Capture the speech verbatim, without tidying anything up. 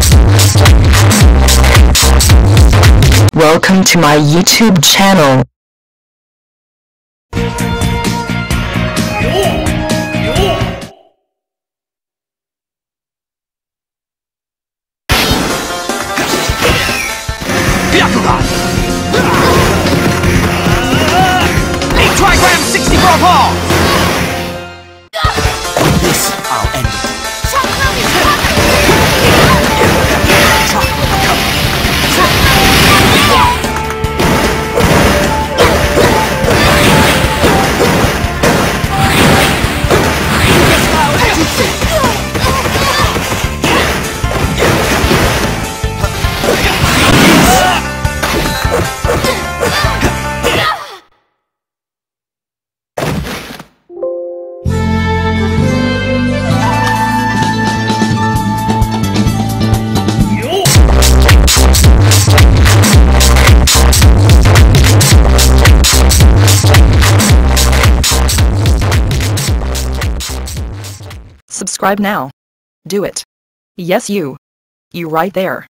Welcome to my YouTube channel. Byakugan! Big Trigram sixty-four ball! With this, I'll end it. Subscribe now. Do it. Yes, you. You right there.